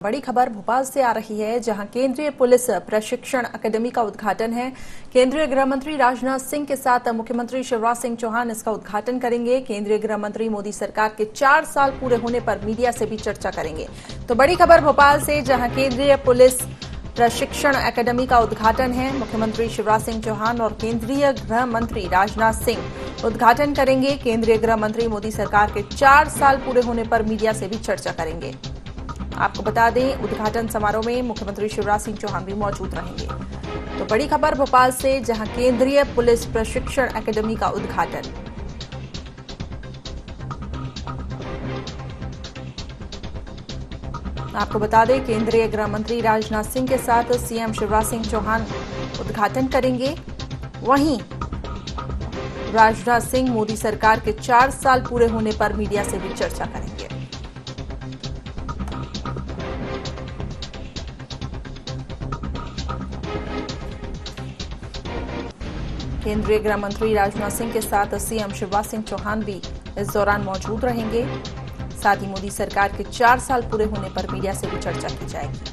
बड़ी खबर भोपाल से आ रही है, जहां केंद्रीय पुलिस प्रशिक्षण अकादमी का उद्घाटन है। केंद्रीय गृह मंत्री राजनाथ सिंह के साथ मुख्यमंत्री शिवराज सिंह चौहान इसका उद्घाटन करेंगे। केंद्रीय गृह मंत्री मोदी सरकार के 4 साल पूरे होने पर मीडिया से भी चर्चा करेंगे। तो बड़ी खबर भोपाल से, जहां केंद्रीय पुलिस प्रशिक्षण अकादमी का उद्घाटन है। मुख्यमंत्री शिवराज सिंह चौहान और केंद्रीय गृह मंत्री राजनाथ सिंह उद्घाटन करेंगे। केंद्रीय गृह मंत्री मोदी सरकार के 4 साल पूरे होने पर मीडिया से भी चर्चा करेंगे। आपको बता दें, उद्घाटन समारोह में मुख्यमंत्री शिवराज सिंह चौहान भी मौजूद रहेंगे। तो बड़ी खबर भोपाल से, जहां केंद्रीय पुलिस प्रशिक्षण अकादमी का उद्घाटन। आपको बता दें, केंद्रीय गृह मंत्री राजनाथ सिंह के साथ सीएम शिवराज सिंह चौहान उद्घाटन करेंगे। वहीं राजनाथ सिंह मोदी सरकार के 4 साल पूरे होने पर मीडिया से भी चर्चा करेंगे। केंद्रीय गृह मंत्री राजनाथ सिंह के साथ सीएम शिवराज सिंह चौहान भी इस दौरान मौजूद रहेंगे। साथ ही मोदी सरकार के 4 साल पूरे होने पर मीडिया से भी चर्चा की जाएगी।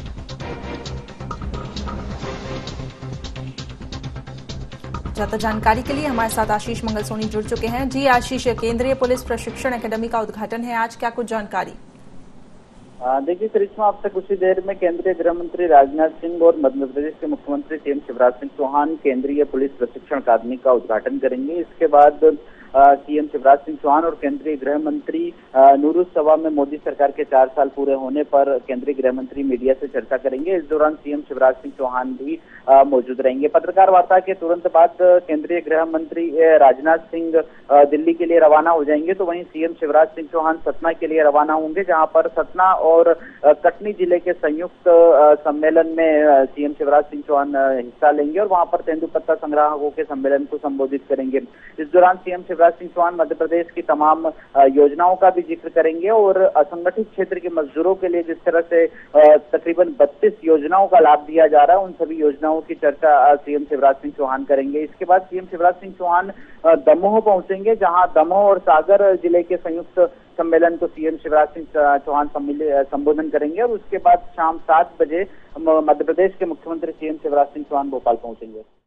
ज्यादा जानकारी के लिए हमारे साथ आशीष मंगल सोनी जुड़ चुके हैं। जी आशीष, केंद्रीय पुलिस प्रशिक्षण अकादमी का उद्घाटन है आज, क्या कुछ जानकारी? देखिए करिश्मा, अब तक कुछ ही देर में केंद्रीय गृह मंत्री राजनाथ सिंह और मध्य प्रदेश के मुख्यमंत्री सीएम शिवराज सिंह चौहान केंद्रीय पुलिस प्रशिक्षण अकादमी का उद्घाटन करेंगे। इसके बाद सीएम शिवराज सिंह चौहान और केंद्रीय गृह मंत्री नूरुस सभा में मोदी सरकार के 4 साल पूरे होने पर केंद्रीय गृह मंत्री मीडिया से चर्चा करेंगे। इस दौरान सीएम शिवराज सिंह चौहान भी मौजूद रहेंगे। पत्रकार वार्ता के तुरंत बाद केंद्रीय गृह मंत्री राजनाथ सिंह दिल्ली के लिए रवाना हो जाएंगे, तो वहीं सीएम शिवराज सिंह चौहान सतना के लिए रवाना होंगे, जहां पर सतना और कटनी जिले के संयुक्त सम्मेलन में सीएम शिवराज सिंह चौहान हिस्सा लेंगे और वहां पर तेंदुपत्ता संग्राहकों के सम्मेलन को संबोधित करेंगे। इस दौरान सीएम शिवराज सिंह चौहान मध्य प्रदेश की तमाम योजनाओं का भी जिक्र करेंगे और असंगठित क्षेत्र के मजदूरों के लिए जिस तरह से तकरीबन 32 योजनाओं का लाभ दिया जा रहा है, उन सभी योजनाओं की चर्चा सीएम शिवराज सिंह चौहान करेंगे। इसके बाद सीएम शिवराज सिंह चौहान दमोह पहुंचेंगे, जहां दमोह और सागर जिले के संयुक्त सम्मेलन को सीएम शिवराज सिंह चौहान संबोधन करेंगे और उसके बाद शाम 7 बजे मध्य प्रदेश के मुख्यमंत्री सीएम शिवराज सिंह चौहान भोपाल पहुंचेंगे।